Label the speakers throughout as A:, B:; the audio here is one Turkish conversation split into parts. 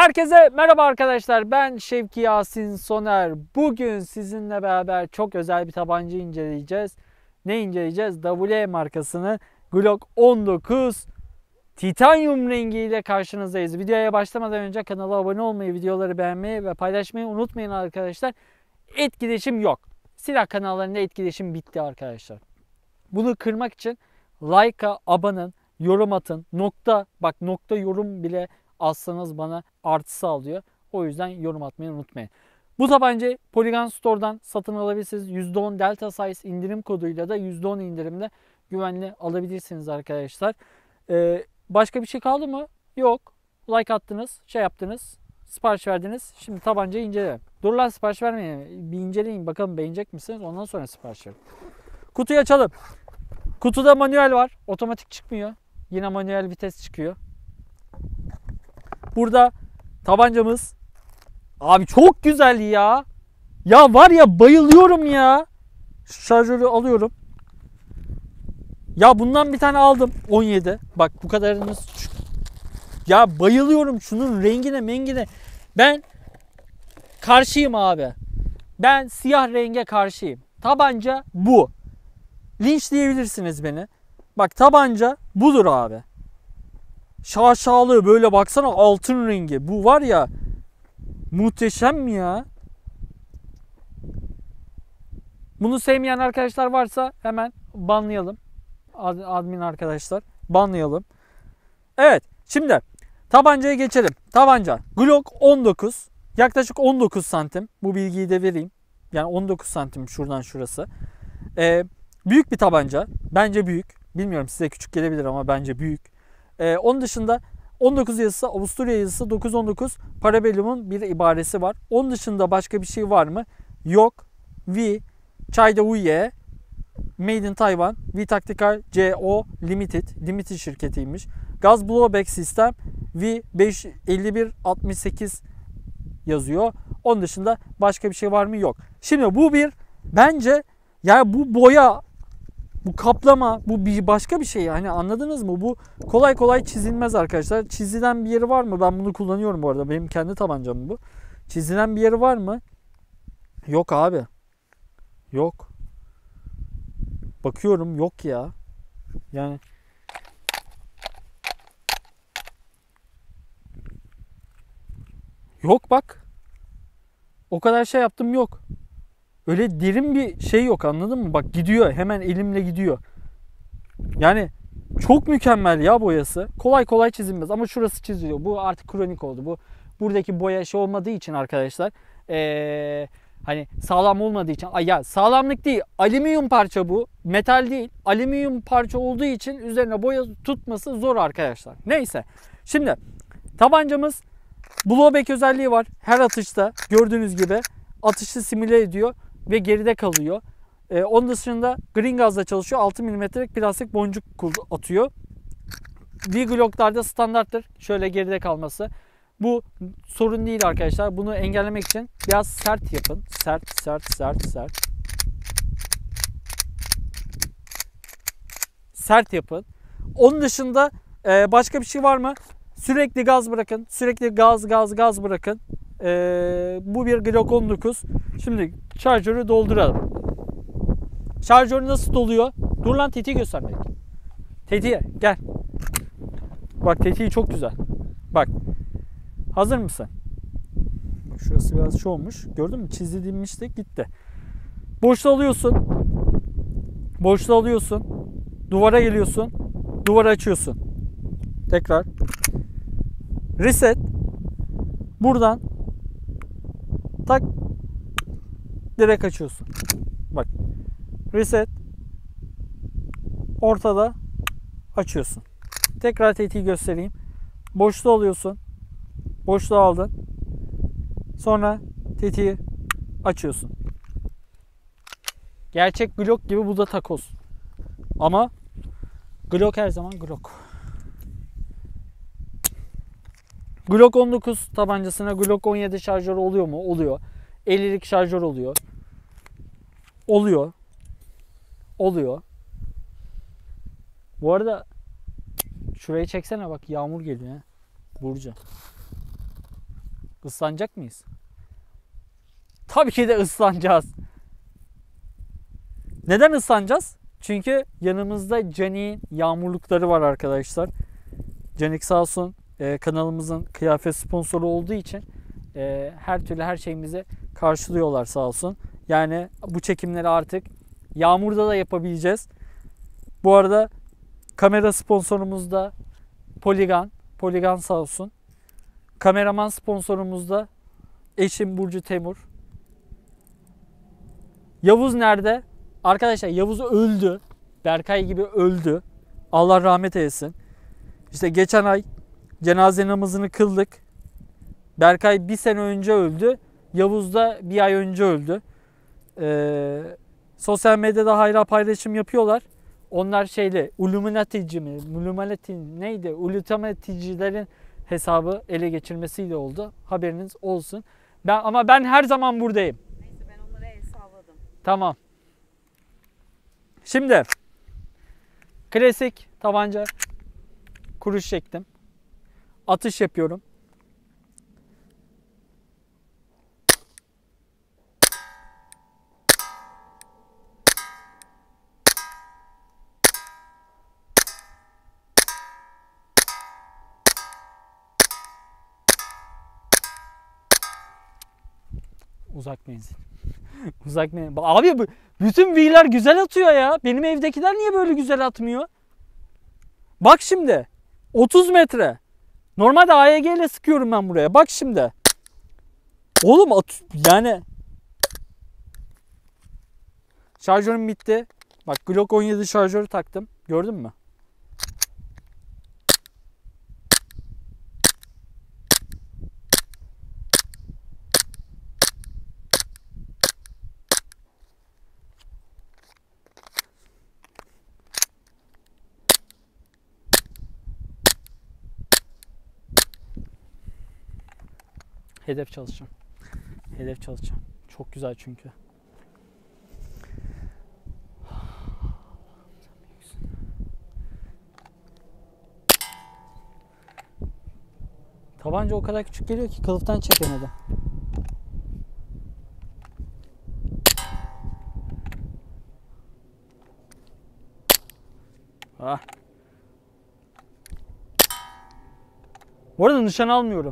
A: Herkese merhaba arkadaşlar. Ben Şevki Yasin Soner. Bugün sizinle beraber çok özel bir tabanca inceleyeceğiz. Ne inceleyeceğiz? WE markasının Glock 19 titanyum rengiyle karşınızdayız. Videoya başlamadan önce kanala abone olmayı, videoları beğenmeyi ve paylaşmayı unutmayın arkadaşlar. Etkileşim yok. Silah kanallarında etkileşim bitti arkadaşlar. Bunu kırmak için like'a abanın, yorum atın. Nokta yorum bile alsanız bana artı sağlıyor. O yüzden yorum atmayı unutmayın. Bu tabancayı Polygon Store'dan satın alabilirsiniz. %10 Delta Size indirim koduyla da %10 indirimde güvenli alabilirsiniz arkadaşlar. Başka bir şey kaldı mı? Yok. Like attınız, şey yaptınız, sipariş verdiniz. Şimdi tabancayı inceleyelim. Dur lan, sipariş vermeyin. Bir inceleyin bakalım beğenecek misiniz? Ondan sonra sipariş verin. Kutuyu açalım. Kutuda manuel var. Otomatik çıkmıyor. Yine manuel vites çıkıyor. Burada tabancamız. Abi çok güzel ya. Ya var ya, bayılıyorum ya. Şarjörü alıyorum. Ya bundan bir tane aldım. 17. Bak bu kadarınız. Ya bayılıyorum şunun rengine mengine. Ben karşıyım abi. Ben siyah renge karşıyım. Tabanca bu. Linç diyebilirsiniz beni. Bak tabanca budur abi. Şaşalı böyle baksana, altın rengi. Bu var ya, muhteşem ya. Bunu sevmeyen arkadaşlar varsa hemen banlayalım. Admin arkadaşlar banlayalım. Evet, şimdi tabancaya geçelim. Tabanca Glock 19. Yaklaşık 19 santim. Bu bilgiyi de vereyim. Yani 19 santim şuradan şurası. Büyük bir tabanca. Bence büyük. Bilmiyorum, size küçük gelebilir ama bence büyük. Onun dışında 19 yazısı, Avusturya yazısı, 919 Parabellum'un bir ibaresi var. Onun dışında başka bir şey var mı? Yok. V, China Uye, Made in Taiwan, V Tactical CO Limited şirketiymiş. Gaz blowback sistem V55168 yazıyor. Onun dışında başka bir şey var mı? Yok. Şimdi bu bir, bence yani bu boya, bu kaplama, bu bir başka bir şey yani, anladınız mı? Bu kolay kolay çizilmez arkadaşlar. Çizilen bir yeri var mı? Ben bunu kullanıyorum bu arada. Benim kendi tabancam bu. Çizilen bir yeri var mı? Yok abi. Yok. Bakıyorum, yok ya. Yani yok bak. O kadar şey yaptım, yok. Öyle derin bir şey yok, anladın mı? Bak gidiyor. Hemen elimle gidiyor. Yani çok mükemmel ya boyası. Kolay kolay çizilmez ama şurası çiziliyor. Bu artık kronik oldu. Bu buradaki boya şey olmadığı için arkadaşlar. Hani sağlam olmadığı için. Ya sağlamlık değil. Alüminyum parça bu. Metal değil. Alüminyum parça olduğu için üzerine boya tutması zor arkadaşlar. Neyse. Şimdi tabancamız blowback özelliği var. Her atışta gördüğünüz gibi atışı simüle ediyor ve geride kalıyor. Onun dışında green gazla çalışıyor. 6 mm'lik plastik boncuk atıyor. V-Glock'larda standarttır şöyle geride kalması. Bu sorun değil arkadaşlar. Bunu engellemek için biraz sert yapın. Sert. Sert yapın. Onun dışında başka bir şey var mı? Sürekli gaz bırakın. Sürekli gaz bırakın. Bu bir Glock 19. Şimdi şarjörü dolduralım. Şarjör nasıl doluyor? Dur lan, tetiği göstermek. Tetiğe gel. Bak tetiği çok güzel. Bak. Hazır mısın? Bak şurası biraz şey olmuş. Gördün mü? Çizilmişti, gitti. Boşluğu alıyorsun. Duvara geliyorsun. Duvarı açıyorsun. Tekrar. Reset. Buradan tak, direkt açıyorsun. Bak. Reset. Ortada açıyorsun. Tekrar tetiği göstereyim. Boşluğu alıyorsun. Boşluğu aldın. Sonra tetiği açıyorsun. Gerçek Glock gibi, bu da takoz. Ama Glock her zaman Glock. Glock 19 tabancasına Glock 17 şarjör oluyor mu? Oluyor. 50'lik şarjör oluyor. Oluyor. Bu arada şurayı çeksene, bak yağmur geliyor ha. Burcu. Islanacak mıyız? Tabii ki de ıslanacağız. Neden ıslanacağız? Çünkü yanımızda Canik'in yağmurlukları var arkadaşlar. Canik sağ olsun kanalımızın kıyafet sponsoru olduğu için her türlü her şeyimizi karşılıyorlar sağ olsun. Yani bu çekimleri artık yağmurda da yapabileceğiz. Bu arada kamera sponsorumuz da Polygon. Polygon sağ olsun. Kameraman sponsorumuz da eşim Burcu Temur. Yavuz nerede? Arkadaşlar Yavuz öldü. Berkay gibi öldü. Allah rahmet eylesin. İşte geçen ay cenaze namazını kıldık. Berkay bir sene önce öldü. Yavuz da bir ay önce öldü. Sosyal medyada hayra paylaşım yapıyorlar. Onlar Illuminati'ci mi? Illuminati neydi? Illuminati'cilerin hesabı ele geçirmesiyle oldu. Haberiniz olsun. Ama ben her zaman buradayım.
B: Neyse ben onlara el salladım.
A: Tamam. Şimdi klasik tabanca kuruş çektim. Atış yapıyorum. Uzak menzil. Uzak menzil. Abi bütün V'ler güzel atıyor ya. Benim evdekiler niye böyle güzel atmıyor? Bak şimdi. 30 metre. Normalde AYG ile sıkıyorum ben buraya. Bak şimdi. Oğlum yani. Şarjörüm bitti. Bak Glock 17 şarjörü taktım. Gördün mü? Hedef çalışacağım. Hedef çalışacağım. Çok güzel çünkü. Tabanca o kadar küçük geliyor ki kılıftan çekemedim. Ah. Bu arada nişan almıyorum.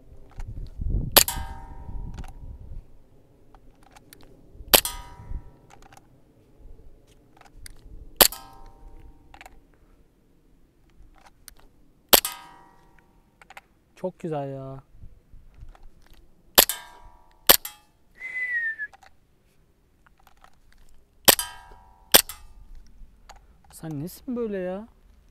A: Çok güzel ya. Sen nesin böyle ya?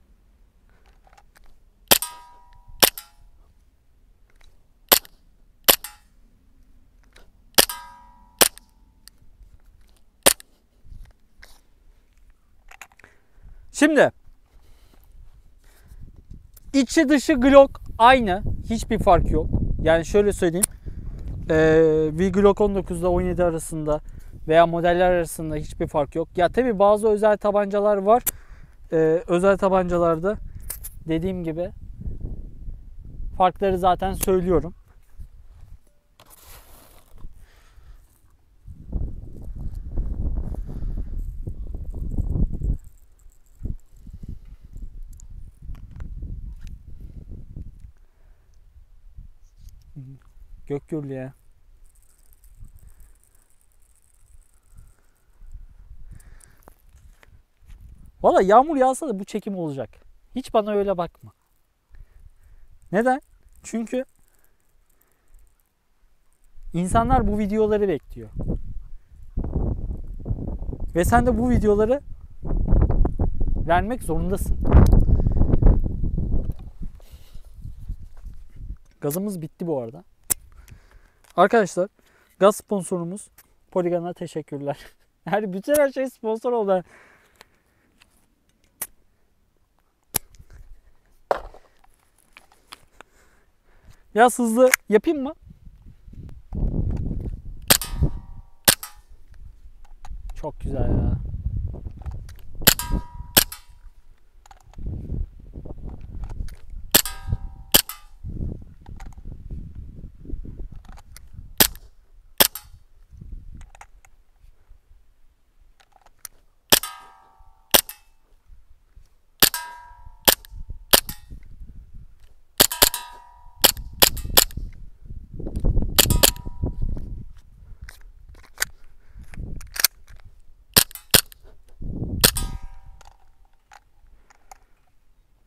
A: Şimdi içi dışı Glock aynı. Hiçbir fark yok. Yani şöyle söyleyeyim. V-Glock 19 ile 17 arasında veya modeller arasında hiçbir fark yok. Ya tabi bazı özel tabancalar var. Özel tabancalarda dediğim gibi farkları zaten söylüyorum. Gök gürlü ya. Valla yağmur yağsa da bu çekim olacak. Hiç bana öyle bakma. Neden? Çünkü insanlar bu videoları bekliyor. Ve sen de bu videoları vermek zorundasın. Gazımız bitti bu arada. Arkadaşlar gaz sponsorumuz Polygon'a teşekkürler. Yani bütün her şey sponsor oldu. Biraz hızlı yapayım mı? Çok güzel ya.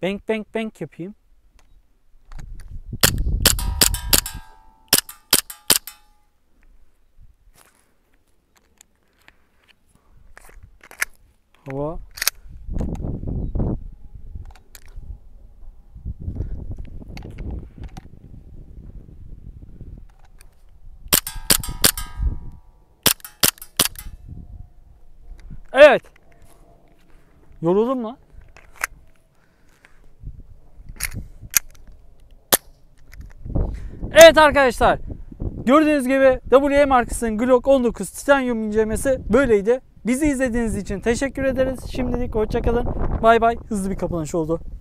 A: Bank bank bank yapayım. Hava. Evet. Yoruldun mu? Evet arkadaşlar. Gördüğünüz gibi WE markasının Glock 19 Titanium incelemesi böyleydi. Bizi izlediğiniz için teşekkür ederiz. Şimdilik hoşçakalın. Bay bay. Hızlı bir kapanış oldu.